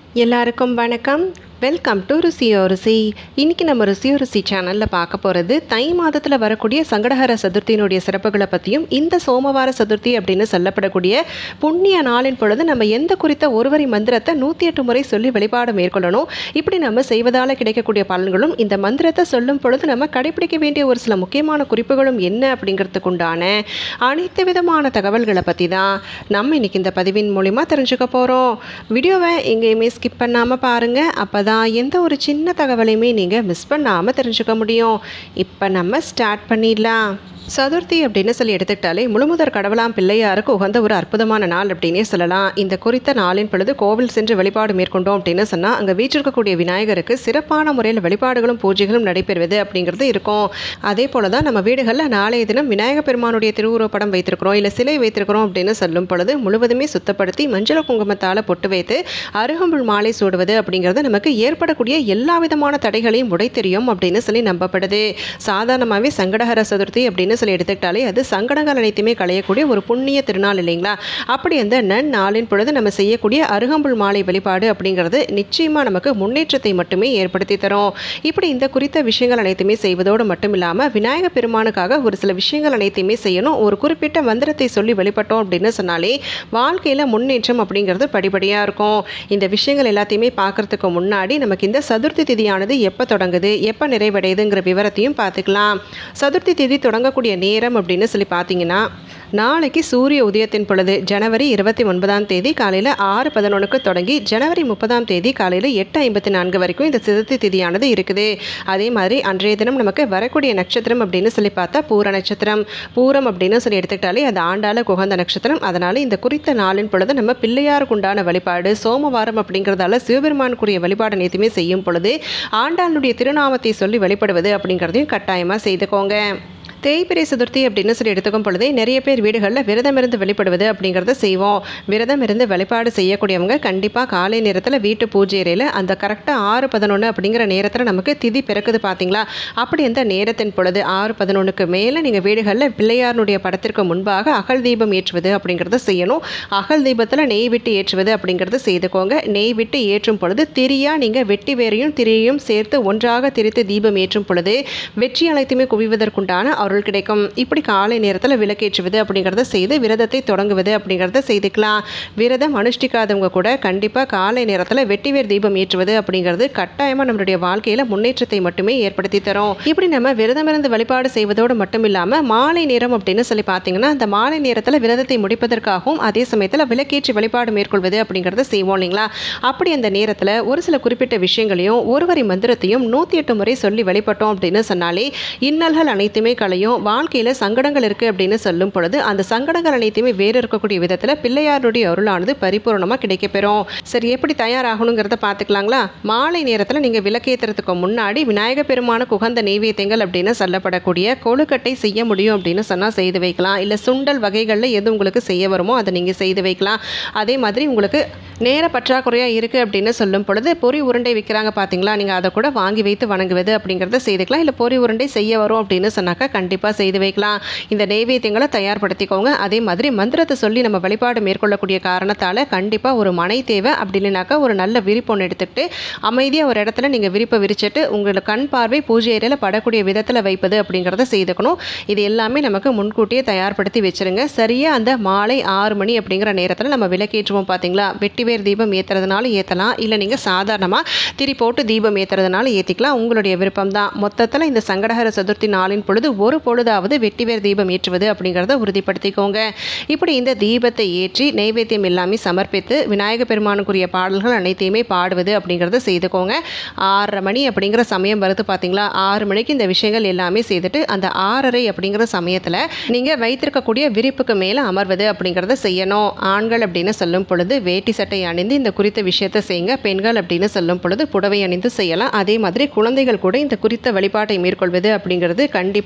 எல்லாருக்கும் வணக்கம். Welcome to ருசியோ ருசி. இன்றைக்கி நம்ம ருசியோ ருசி சேனலில் பார்க்க போகிறது தை மாதத்தில் வரக்கூடிய சங்கடஹர சதுர்த்தியினுடைய சிறப்புகளை பற்றியும், இந்த சோமவார சதுர்த்தி அப்படின்னு சொல்லப்படக்கூடிய புண்ணிய நாளின் பொழுது நம்ம எந்த குறித்த ஒருவரி மந்திரத்தை 108 முறை சொல்லி வழிபாடு மேற்கொள்ளணும், இப்படி நம்ம செய்வதால் கிடைக்கக்கூடிய பலன்களும், இந்த மந்திரத்தை சொல்லும் பொழுது நம்ம கடைபிடிக்க வேண்டிய ஒரு சில முக்கியமான குறிப்புகளும் என்ன அப்படிங்கிறதுக்கு உண்டான அனைத்து விதமான தகவல்களை பற்றி தான் நம்ம இன்றைக்கி இந்த பதிவின் மூலிமா தெரிஞ்சுக்க போகிறோம். வீடியோவை எங்கேயுமே ஸ்கிப் பண்ணாமல் பாருங்கள். அப்போ எந்த ஒரு சின்ன தகவலையுமே நீங்கள் மிஸ் பண்ணாமல் தெரிஞ்சுக்க முடியும். இப்போ நம்ம ஸ்டார்ட் பண்ணிடலாம். சதுர்த்தி அப்படின்னு சொல்லி எடுத்துக்கிட்டாலே முழுமுதற் கடவுளாம் பிள்ளையாருக்கு உகந்த ஒரு அற்புதமான நாள் அப்படின்னே சொல்லலாம். இந்த குறித்த நாளின் பொழுது கோவில் சென்று வழிபாடு மேற்கொண்டோம் அப்படின்னு சொன்னால் அங்கே வீற்றிருக்கக்கூடிய விநாயகருக்கு சிறப்பான முறையில் வழிபாடுகளும் பூஜைகளும் நடைபெறுவது அப்படிங்கிறது இருக்கும். அதே போல தான் நம்ம வீடுகளில் நாளைய தினம் விநாயகர் பெருமானுடைய திருவுருவப்படம் வைத்திருக்கிறோம், இல்லை சிலை வைத்திருக்கிறோம் அப்படின்னு சொல்லும் பொழுது முழுவதுமே சுத்தப்படுத்தி மஞ்சள் குங்குமத்தால் பொட்டு வைத்து அருகம்புல் மாலை சூடுவது அப்படிங்கிறது நமக்கு ஏற்படக்கூடிய எல்லா விதமான தடைகளையும் உடைத்தெரியும் அப்படின்னு சொல்லி நம்பப்படுது. சாதாரணமாகவே சங்கடஹர சதுர்த்தி அப்படின்னு சொல்லி எடுத்துக்கிட்டாலே அது சங்கடங்கள் அனைத்துமே களையக்கூடிய ஒரு புண்ணிய திருநாள் இல்லைங்களா. அப்படி அந்த நாளின் பொழுது நம்ம செய்யக்கூடிய அருகம்புல் மாலை வழிபாடு அப்படிங்கிறது நிச்சயமாக நமக்கு முன்னேற்றத்தை மட்டுமே ஏற்படுத்தி தரும். இப்படி இந்த குறித்த விஷயங்கள் அனைத்துமே செய்வதோடு மட்டும் இல்லாமல் விநாயகர் பெருமானுக்காக ஒரு சில விஷயங்கள் அனைத்தையுமே செய்யணும். ஒரு குறிப்பிட்ட மந்திரத்தை சொல்லி வெளிப்பட்டோம் அப்படின்னு சொன்னாலே வாழ்க்கையில் முன்னேற்றம் அப்படிங்கிறது படிப்படியாக இருக்கும். இந்த விஷயங்கள் எல்லாத்தையுமே பார்க்கறதுக்கு முன்னாடி நமக்கு இந்த சதுர்த்தி திதியானது எப்போ தொடங்குது, எப்போ நிறைவடையுதுங்கிற விவரத்தையும் பார்த்துக்கலாம். சதுர்த்தி திதி தொடங்கக்கூடிய நேரம் அப்படின்னு சொல்லி பார்த்தீங்கன்னா, நாளைக்கு சூரிய உதயத்தின் பொழுது ஜனவரி 29ஆம் தேதி காலையில் 6:11க்கு தொடங்கி ஜனவரி 30ஆம் தேதி காலையில் 8:54 வரைக்கும் இந்த சதுர்த்தி திதியானது இருக்குது. அதே மாதிரி அன்றைய தினம் நமக்கு வரக்கூடிய நட்சத்திரம் அப்படின்னு சொல்லி பார்த்தா பூர நட்சத்திரம். பூரம் அப்படின்னு சொல்லி எடுத்துக்கிட்டாலே அது ஆண்டாள குகந்த நட்சத்திரம். அதனால் இந்த குறித்த நாளின் பொழுது நம்ம பிள்ளையாருக்கு உண்டான வழிபாடு, சோமவாரம் அப்படிங்கிறதால சிவபெருமானுக்குரிய வழிபாடு அனைத்துமே செய்யும் பொழுது ஆண்டாளுடைய திருநாமத்தை சொல்லி வழிபடுவது அப்படிங்கிறதையும் கட்டாயமாக செய்துக்கோங்க. தேய்பிறை சதுர்த்தி அப்படின்னு சொல்லி எடுத்துக்கும் பொழுதே நிறைய பேர் வீடுகளில் விரதம் இருந்து வழிபடுவது அப்படிங்கிறத செய்வோம். விரதம் இருந்து வழிபாடு செய்யக்கூடியவங்க கண்டிப்பாக காலை நேரத்தில் வீட்டு பூஜை அறையில் அந்த கரெக்டாக 6:11 அப்படிங்கிற நேரத்தில் நமக்கு திதி பிறக்குது பார்த்தீங்களா. அப்படி அந்த நேரத்தின் பொழுது 6:11க்கு மேலே நீங்கள் வீடுகளில் பிள்ளையாருடைய படத்திற்கு முன்பாக அகல் தீபம் ஏற்றுவது அப்படிங்கிறத செய்யணும். அகல் தீபத்தில் நெய் விட்டு ஏற்றுவது அப்படிங்கிறத செய்துக்கோங்க. நெய் விட்டு ஏற்றும் பொழுது திரியாக நீங்கள் வெட்டி வேறையும் திரியையும் சேர்த்து ஒன்றாக திரித்து தீபம் ஏற்றும் பொழுது வெற்றி அனைத்துமே குவிவதற்குண்டான அருள் கிடைக்கும். இப்படி காலை நேரத்தில் விளக்கேற்றுவது அப்படிங்கிறத செய்து விரதத்தை தொடங்குவது அப்படிங்கிறத செய்துக்கலாம். விரதம் அனுஷ்டிக்காதவங்க கூட கண்டிப்பாக காலை நேரத்தில் வெட்டிவேர் தீபம் ஏற்றுவது அப்படிங்கிறது கட்டாயமாக நம்மளுடைய வாழ்க்கையில் முன்னேற்றத்தை மட்டுமே ஏற்படுத்தி தரும். இப்படி நம்ம விரதம் இருந்து வழிபாடு செய்வதோடு மட்டும் இல்லாமல் மாலை நேரம் அப்படின்னு சொல்லி பார்த்தீங்கன்னா, அந்த மாலை நேரத்தில் விரதத்தை முடிப்பதற்காகவும் அதே சமயத்தில் விளக்கேற்றி வழிபாடு மேற்கொள்வது அப்படிங்கிறத செய்வோம் இல்லைங்களா. அப்படி அந்த நேரத்தில் ஒரு சில குறிப்பிட்ட விஷயங்களையும் ஒருவரி மந்திரத்தையும் 108 முறை சொல்லி வழிபட்டோம் அப்படின்னு சொன்னாலே இன்னல்கள் அனைத்துமே களையும். வாழ்க்கையில் சங்கடங்கள் இருக்குது அப்படின்னு சொல்லும் பொழுது அந்த சங்கடங்கள் அனைத்துமே வேறு இருக்கக்கூடிய விதத்தில் பிள்ளையாருடைய அருளானது பரிபூர்ணமாக கிடைக்கப்பெறும். சரி, எப்படி தயாராகணுங்கிறத பார்த்துக்கலாங்களா. மாலை நேரத்தில் நீங்கள் விளக்கேற்றுறதுக்கு முன்னாடி விநாயகர் பெருமானுக்கு உகந்த நெய்வேத்தியங்கள் அப்படின்னு சொல்லப்படக்கூடிய கொழுக்கட்டை செய்ய முடியும் அப்படின்னு சொன்னால் செய்து வைக்கலாம். இல்லை சுண்டல் வகைகளில் எது உங்களுக்கு செய்ய வருமோ அதை நீங்கள் செய்து வைக்கலாம். அதே மாதிரி உங்களுக்கு நேர பற்றாக்குறையாக இருக்குது அப்படின்னு சொல்லும் பொழுது பொறி உருண்டை விற்கிறாங்க பார்த்தீங்களா, நீங்கள் அதை கூட வாங்கி வைத்து வணங்குவது அப்படிங்கிறத செய்துக்கலாம். இல்லை பொறி உருண்டை செய்ய வரும் அப்படின்னு சொன்னாக்கா கண்டிப்பாக செய்து வைக்கலாம். இந்த நெய்வேத்தியங்களை தயார்படுத்திக்கோங்க. அதே மாதிரி மந்திரத்தை சொல்லி நம்ம வழிபாடு மேற்கொள்ளக்கூடிய காரணத்தால் கண்டிப்பாக ஒரு மனை தேவை. அப்படி இல்லைனாக்கா ஒரு நல்ல விரிப்பு ஒன்று எடுத்துக்கிட்டு அமைதியாக ஒரு இடத்துல நீங்கள் விரிப்பை விரிச்சிட்டு உங்களோட கண் பார்வை பூஜை அறையில் படக்கூடிய விதத்தில் வைப்பது அப்படிங்கிறத செய்துக்கணும். இது எல்லாமே நமக்கு முன்கூட்டியே தயார்படுத்தி வச்சுருங்க. சரியாக அந்த மாலை 6 மணி அப்படிங்கிற நேரத்தில் நம்ம விளக்கேற்றுவோம் பார்த்தீங்களா. வெட்டிவேர் தீபம் ஏற்றுறதுனால ஏற்றலாம், இல்லை நீங்கள் சாதாரணமாக திரி போட்டு தீபம் ஏற்றுறதுனால ஏற்றிக்கலாம். உங்களுடைய விருப்பம் தான். மொத்தத்தில் இந்த சங்கடஹர சதுர்த்தி நாளின் பொழுது ஒரு பொழுதாவது வெட்டிவேர் தீபம் ஏற்றுவது அப்படிங்கிறத உறுதிப்படுத்திக்கோங்க. இப்படி இந்த தீபத்தை ஏற்றி நெய்வேத்தியம் எல்லாமே சமர்ப்பித்து விநாயகர் பெருமானுக்குரிய பாடல்கள் அனைத்தையுமே பாடுவது அப்படிங்கிறத செய்துக்கோங்க. 6:30 மணி அப்படிங்கிற சமயம் வருது பார்த்தீங்களா. 6 மணிக்கு இந்த விஷயங்கள் எல்லாமே செய்துட்டு அந்த 6:30 அப்படிங்கிற சமயத்தில் நீங்கள் வைத்திருக்கக்கூடிய விரிப்புக்கு மேலே அமர்வது அப்படிங்கிறத செய்யணும். ஆண்கள் அப்படின்னு சொல்லும் பொழுது வேட்டி சட்டை அணிந்து இந்த குறித்த விஷயத்தை செய்யுங்க. பெண்கள் அப்படின்னு சொல்லும் பொழுது புடவை அணிந்து செய்யலாம். அதே மாதிரி குழந்தைகள் கூட இந்த குறித்த வழிபாட்டை மேற்கொள்வது அப்படிங்கிறது கண்டிப்பாக கல்வி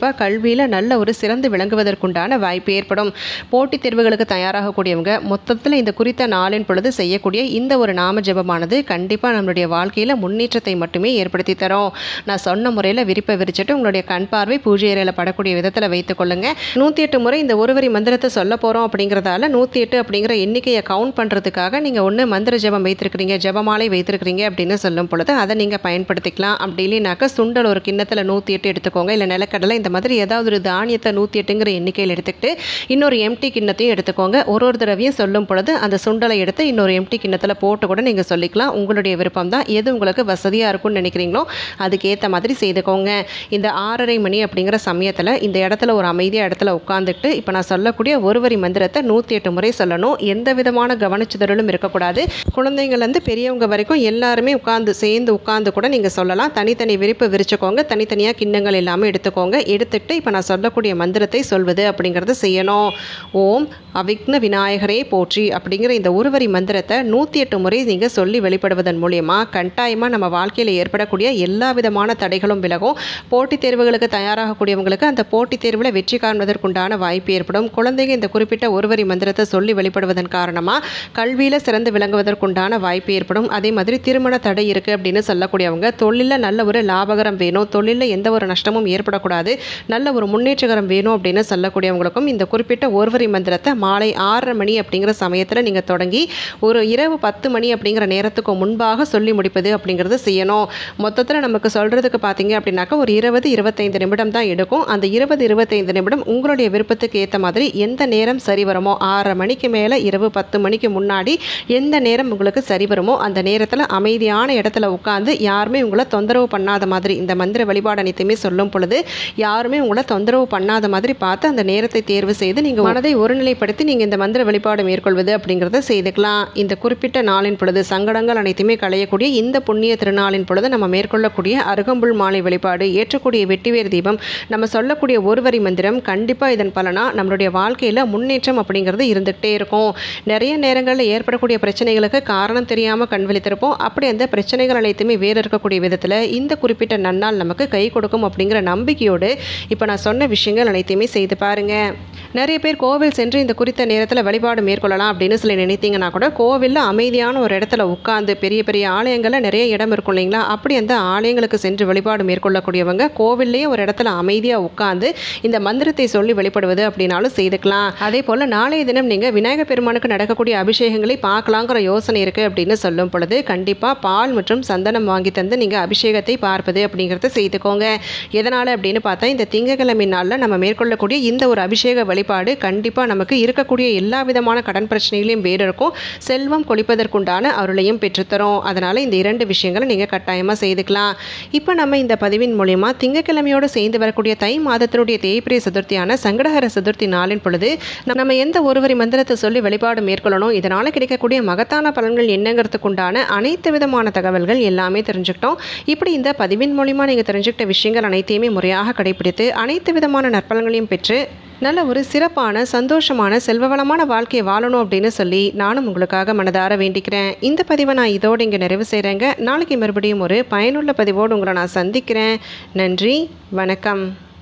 கல்வியில் நல்ல ஒரு சிறந்து விளங்குவதற்குண்டான வாய்ப்பு ஏற்படும். போட்டித் தேர்வுகளுக்கு தயாராகக்கூடியவங்க மொத்தத்தில் இந்த குறித்த நாளின் பொழுது செய்யக்கூடிய இந்த ஒரு நாம ஜெபமானது கண்டிப்பாக நம்மளுடைய வாழ்க்கையில் முன்னேற்றத்தை மட்டுமே ஏற்படுத்தி தரும். நான் சொன்ன முறையில் விரிப்பை விரிச்சிட்டு உங்களுடைய கண் பார்வை பூஜை அறையில் படக்கூடிய விதத்தில் வைத்துக் கொள்ளுங்க. 108 முறை இந்த ஒருவரி மந்திரத்தை சொல்ல போகிறோம் அப்படிங்கிறதால 108 அப்படிங்கிற எண்ணிக்கையை கவுண்ட் பண்ணுறதுக்காக நீங்கள் ஒன்று மந்திர ஜெபம் வைத்திருக்கிறீங்க, ஜெபமாலை வைத்திருக்கிறீங்க அப்படின்னு சொல்லும் பொழுது அதை நீங்கள் பயன்படுத்திக்கலாம். அப்படி இல்லைனாக்கா சுண்டல் ஒரு கிண்ணத்தில் 108 எடுத்துக்கோங்க, இல்லை நிலக்கடலை இந்த மாதிரி ஏதாவது ஒரு தானியத்தை 108ங்கிற எண்ணிக்கையில் எடுத்துக்கிட்டு இன்னொரு எம்டி கிண்ணத்தையும் எடுத்துக்கோங்க. ஒரு தடவையும் சொல்லும் பொழுது அந்த சுண்டலை எடுத்து இன்னொரு எம்டி கிண்ணத்தில் போட்டு கூட நீங்கள் சொல்லிக்கலாம். உங்களுடைய விருப்பம் தான். எது உங்களுக்கு வசதியாக இருக்கும்னு நினைக்கிறீங்களோ அதுக்கேற்ற மாதிரி செய்துக்கோங்க. இந்த 6:30 மணி அப்படிங்கிற சமயத்தில் இந்த இடத்துல ஒரு அமைதியாக இடத்துல உட்காந்துக்கிட்டு இப்போ நான் சொல்லக்கூடிய ஒருவரி மந்திரத்தை 108 முறை சொல்லணும். எந்த விதமான கவனச்சிதறலும் இருக்கக்கூடாது. குழந்தைங்கள்லேருந்து பெரியவங்க வரைக்கும் எல்லாருமே சேர்ந்து உட்காந்து கூட நீங்கள் சொல்லலாம். தனித்தனி விரிப்பு விரிச்சுக்கோங்க. தனித்தனியாக கிண்ணங்கள் எல்லாமே எடுத்துக்கோங்க. எடுத்துக்கிட்டு இப்போ நான் சொல்லக்கூடிய மந்திரத்தை சொல்வது அப்படிங்கிறத செய்யணும். ஓம் அவிக்ன விநாயகரே போற்றி அப்படிங்கிற இந்த ஒருவரி மந்திரத்தை 108 முறை நீங்கள் சொல்லி வெளிப்படுவதன் மூலியமாக கட்டாயமாக நம்ம வாழ்க்கையில் ஏற்படக்கூடிய எல்லா விதமான தடைகளும் விலகும். போட்டித் தேர்வுகளுக்கு தயாராகக்கூடியவங்களுக்கு அந்த போட்டித் தேர்வில் வெற்றி காண்பதற்குண்டான வாய்ப்பு ஏற்படும். குழந்தைங்க இந்த குறிப்பிட்ட ஒருவரி மந்திரத்தை சொல்லி வெளிப்படுவதன் காரணமாக கல்வியில் சிறந்து விளங்குவதற்குண்டான வாய்ப்பு ஏற்படும். அதே மாதிரி திருமண தடை இருக்குது அப்படின்னு சொல்லக்கூடியவங்க தொழிலில் நல்ல ஒரு லாபகரம் வேணும், தொழிலில் எந்த ஒரு நஷ்டமும் ஏற்படக்கூடாது, நல்ல ஒரு முன்னேற்றகரம் வேணும் அப்படின்னு சொல்லக்கூடியவங்களுக்கும் இந்த குறிப்பிட்ட ஒருவரி மந்திரத்தை மாலை 6:30 மணி அப்படிங்கிற சமயத்தில் நீங்கள் தொடங்கி ஒரு இரவு 10 மணி அப்படிங்கிற நேரத்துக்கு முன்பாக சொல்லி முடிப்பது அப்படிங்கிறது செய்யணும். மொத்தத்தில் நமக்கு சொல்கிறதுக்கு பார்த்தீங்க அப்படின்னாக்கா ஒரு 20-25 நிமிடம் தான் எடுக்கும். அந்த 20-25 நிமிடம் உங்களுடைய விருப்பத்துக்கு ஏற்ற மாதிரி எந்த நேரம் சரி வருமோ, 6:30 மணிக்கு மேலே இரவு 10 மணிக்கு முன்னாடி எந்த நேரம் உங்களுக்கு சரி வருமோ அந்த நேரத்தில் அமைதியான இடத்துல உட்காந்து யாருமே உங்களை தொந்தரவு பண்ணாத மாதிரி இந்த மந்திர வழிபாடு அனைத்துமே சொல்லும் பொழுது யாருமே உங்களை தொந்தரவு பண்ணாத மாதிரி பார்த்து அந்த நேரத்தை தேர்வு செய்து நீங்கள் மனதை ஒருநிலைப்படுத்தி நீங்கள் இந்த மந்திர வழிபாடு மேற்கொள்வது அப்படிங்கிறத செய்துக்கலாம். இந்த குறிப்பிட்ட நாளின் பொழுது சங்கடங்கள் அனைத்துமே களையக்கூடிய இந்த புண்ணிய திருநாளின் பொழுது நம்ம மேற்கொள்ளக்கூடிய அருகம்புல் மாலை வழிபாடு, ஏற்றக்கூடிய வெட்டிவேர் தீபம், நம்ம சொல்லக்கூடிய ஒருவரி மந்திரம் கண்டிப்பாக இதன் பலனா நம்மளுடைய வாழ்க்கையில் முன்னேற்றம் அப்படிங்கிறது இருந்துகிட்டே இருக்கும். நிறைய நேரங்களில் ஏற்படக்கூடிய பிரச்சனைகளுக்கு காரணம் தெரியாமல் கண் விழித்திருப்போம். அப்படி அந்த பிரச்சனைகள் அனைத்துமே வேறு இருக்கக்கூடிய விதத்தில் இந்த குறிப்பிட்ட நன்னாள் நமக்கு கை கொடுக்கும் அப்படிங்கிற நம்பிக்கையோடு இப்போ நான் சொன்ன விஷயங்கள் அனைத்தையுமே செய்து பாருங்கள். நிறைய பேர் கோவில் சென்று இந்த குறித்த நேரத்தில் வழிபாடு மேற்கொள்ளலாம் அப்படின்னு சொல்லி நினைத்தீங்கன்னா கூட கோவிலில் அமைதியான ஒரு இடத்துல உட்காந்து பெரிய பெரிய ஆலயங்களில் நிறைய இடம் இருக்கும் இல்லைங்களா, அப்படி அந்த ஆலயங்களுக்கு சென்று வழிபாடு மேற்கொள்ளக்கூடியவங்க கோவில்லையே ஒரு இடத்துல அமைதியாக உட்காந்து இந்த மந்திரத்தை சொல்லி வழிபடுவது அப்படின்னாலும் செய்துக்கலாம். அதே போல் நாளைய தினம் நீங்கள் விநாயகர் பெருமானுக்கு நடக்கக்கூடிய அபிஷேகங்களை பார்க்கலாங்கிற யோசனை இருக்குது அப்படின்னு சொல்லும் பொழுது கண்டிப்பாக பால் மற்றும் சந்தனம் வாங்கி தந்து நீங்கள் அபிஷேகத்தை பார்ப்பது அப்படிங்கிறத செய்துக்கோங்க. எதனால் அப்படின்னு பார்த்தா இந்த திங்கட்கிழமை நாளில் நம்ம மேற்கொள்ளக்கூடிய இந்த ஒரு அபிஷேக வழிபாடு கண்டிப்பாக நமக்கு இருக்கக்கூடிய எல்லா விதமான கடன் பிரச்சனைகளையும் வேறு இருக்கும், செல்வம் கொளிப்பதற்குண்டான அருளையும் பெற்றுத்தரும். அதனால் இந்த 2 விஷயங்களை நீங்கள் கட்டாயமாக செய்துக்கலாம். இப்போ நம்ம இந்த பதிவின் மூலிமா திங்கட்கிழமையோடு சேர்ந்து வரக்கூடிய தை மாதத்தினுடைய தேய்பிரை சதுர்த்தியான சங்கடஹர சதுர்த்தி நாளின் பொழுது நம்ம எந்த ஒருவரி மந்திரத்தை சொல்லி வழிபாடு மேற்கொள்ளணும், இதனால் கிடைக்கக்கூடிய மகத்தான பலன்கள் என்னங்கிறதுக்குண்டான அனைத்து விதமான தகவல்கள் எல்லாமே தெரிஞ்சுக்கிட்டோம். இப்படி இந்த பதிவின் மூலிமா நீங்கள் தெரிஞ்சுக்கிட்ட விஷயங்கள் அனைத்தையுமே முறையாக கடைபிடித்து அனைத்து விதமான நற்பலன்களையும் பெற்று நல்ல ஒரு சிறப்பான சந்தோஷமான செல்வவளமான வாழ்க்கையை வாழணும் அப்படின்னு சொல்லி நானும் உங்களுக்காக மனதார வேண்டிக்கிறேன். இந்த பதிவை நான் இதோடு இங்கே நிறைவு செய்கிறேங்க. நாளைக்கு மறுபடியும் ஒரு பயனுள்ள பதிவோடு உங்களை நான் சந்திக்கிறேன். நன்றி, வணக்கம்.